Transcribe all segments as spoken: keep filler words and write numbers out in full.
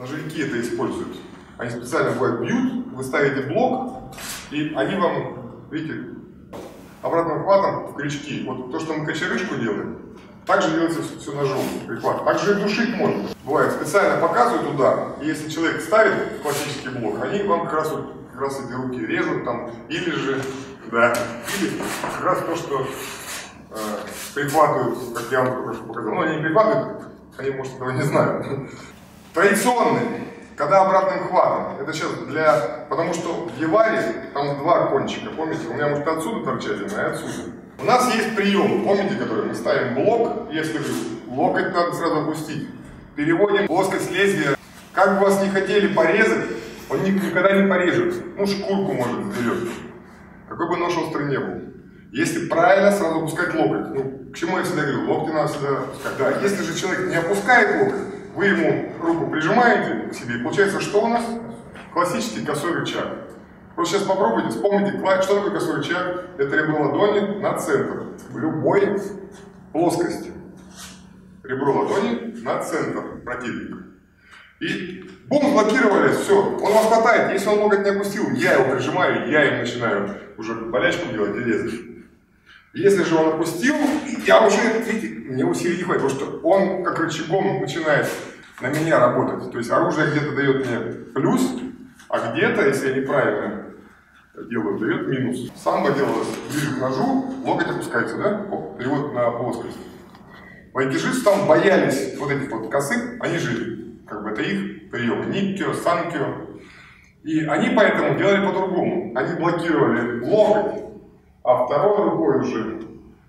ножевики это используют. Они специально бывают бьют, вы ставите блок, и они вам, видите, обратным хватом в крючки. Вот то, что мы кочерышку делаем, также делается все ножом, прихват. Также и душить можно. Бывает, специально показывают удар, и если человек ставит классический блок, они вам как раз, вот, как раз эти руки режут там, или же, да, или как раз то, что э, прихватывают, как я вам только что показал. Ну, они не прихватывают, они, может, этого не знают. Традиционный, когда обратным хватом, это сейчас для, потому что в Еваре там два кончика, помните, у меня может отсюда торчать, а отсюда. У нас есть прием, помните, который мы ставим блок, если локоть надо сразу опустить, переводим плоскость лезвия. Как бы вас не хотели порезать, он никогда не порежет, ну шкурку может сберет, какой бы нож острый не был. Если правильно, сразу опускать локоть. Ну, к чему я всегда говорю, локти надо всегда опускать. Да, если же человек не опускает локоть, вы ему руку прижимаете к себе, и получается, что у нас? Классический косой рычаг. Просто сейчас попробуйте, вспомните, что такое косой рычаг? Это ребро ладони на центр любой плоскости. Ребро ладони на центр противника. И бум, блокировали, все, он вас хватает. Если он локоть не опустил, я его прижимаю, я им начинаю уже болячку делать и резать. Если же он опустил, я уже, видите, мне усилий не хватит, потому что он как рычагом начинает на меня работать. То есть оружие где-то дает мне плюс, а где-то, если я неправильно делаю, дает минус. Самбо делалось ближе к ножу, локоть опускается, да? О, перевод на плоскость. Вайкижисты там боялись вот этих вот косы, они жили. Как бы это их прием. Никкё, санкё. И они поэтому делали по-другому. Они блокировали локоть, а второй рукой уже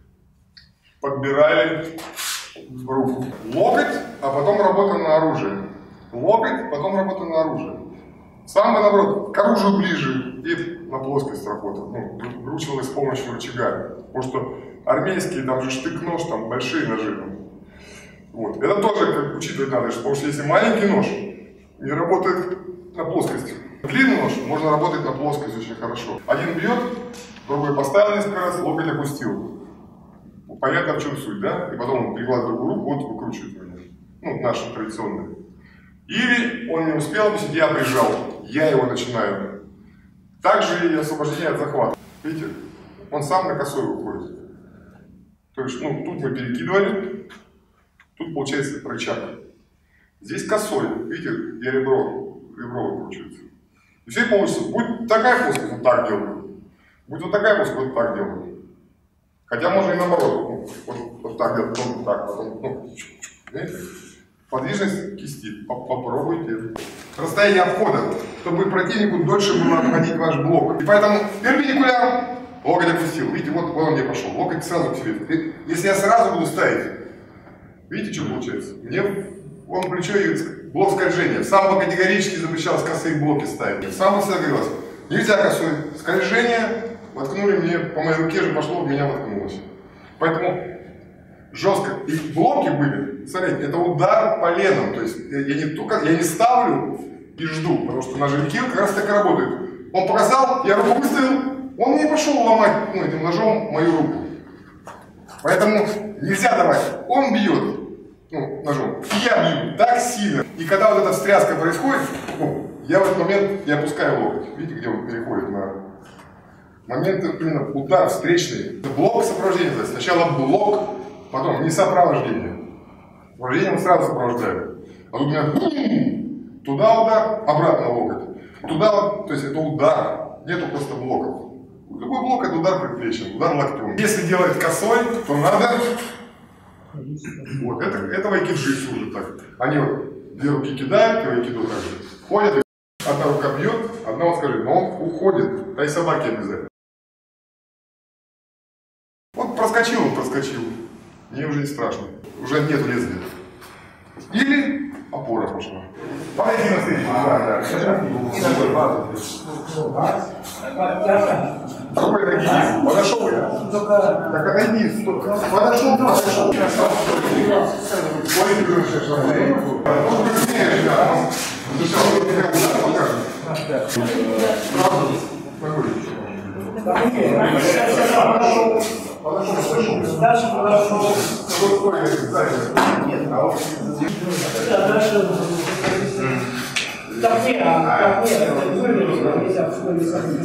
подбирали руку. Локоть, а потом работа на оружие. Локоть, потом работа на оружие. Самбо, наоборот, к оружию ближе и на плоскость работа. Ну, выкручивалась с помощью рычага. Потому что армейские, там же штык-нож, там большие ножи. Вот. Это тоже как учитывать надо, потому что если маленький нож не работает на плоскости. Длинный нож можно работать на плоскости очень хорошо. Один бьет, другой поставил несколько раз, локоть опустил. Понятно, в чем суть, да? И потом он прикладывает другую руку, вот выкручивает меня. Ну, наши традиционные. Или он не успел опустить, я прижал, я его начинаю. Также и освобождение от захвата. Видите, он сам на косой выходит. То есть, ну, тут мы перекидывали, тут получается рычаг. Здесь косой, видите, где ребро, ребро выкручивается. И все получится, будет такая плоскость, вот так делаю. Будет вот такая плоскость, вот так делаю. Хотя можно и наоборот, ну, вот, вот так делать, потом вот так, потом, ну, видите? Подвижность кисти, попробуйте. Расстояние обхода, чтобы противнику дольше было обходить ваш блок. И поэтому перпендикуляр, локоть опустил, видите, вот, вот он где пошел, локоть сразу к себе. Если я сразу буду ставить, видите, что получается? Мне он плечо и блок скольжения. Самбо категорически запрещалось косые блоки ставить. Самбо всегда говорилось, нельзя косой скольжение, воткнули мне, по моей руке же пошло, в меня воткнулось. Поэтому жестко. И блоки были, смотрите, это удар поленом. То есть я не, только, я не ставлю и жду, потому что ножевики как раз так и работают. Он показал, я руку выставил, он не пошел ломать, ну, этим ножом мою руку. Поэтому нельзя давать. Он бьет, ну, ножом, и я бью так сильно. И когда вот эта встряска происходит, ну, я в этот момент я опускаю локоть. Видите, где он переходит на момент именно удар встречный. Блок сопровождения. Сначала блок, потом не сопровождение. Сопровождение мы сразу сопровождаем. А тут у меня бум, туда удар, обратно локоть. Туда, то есть это удар, нету просто блоков. Любой блок это удар предплечьем, удар локтем. Если делать косой, то надо. Вот, это, это вайкиджитсу уже так. Они вот две руки кидают, и вайкидо так же. Ходят, одна рука бьет, одна вот скажет, но он уходит, дай собаки обязательно. Вот проскочил он, проскочил. Мне уже не страшно. Уже нет лезвия. Или опора пошла. Подойди на встречу. Да, да. Какой это гиз? Подошел я. Так отойди. Подошел, подошел. Подошел, подошел. Дальше подошел. стой, сзади. Нет, а он... Да, хорошо. Так нет, так нет, это не выглядит, нельзя в школе сам не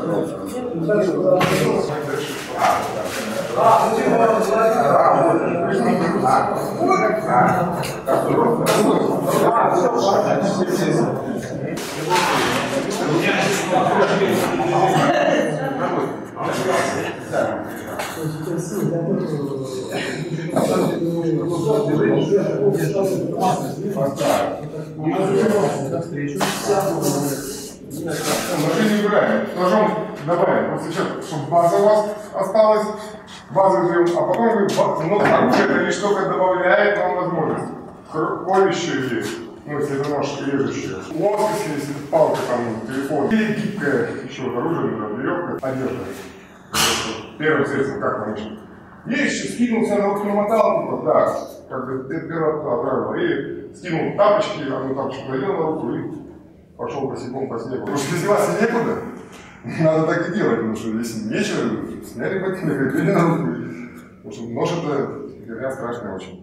Ножи не убираем, ножом добавим. Вот сейчас, чтобы база у вас осталась, базу берем, а потом вы, ну, оружие это лишь только добавляет вам возможность. Колющее или, ну, если это нож режущий, плоскость, если палка, там, телефон, или гибкое еще вот оружие, например, веревка, одежда. Первым средством, как конечно. Есть, скинулся на руку, намотал, типа, да, как бы температуру отправил, и скинул тапочки, одну тапочку надел на руку и пошел босиком по снегу. Потому что издеваться некуда, надо так и делать, потому что если нечего, сняли ботинок, одели на руку. Потому что нож это херня страшная очень.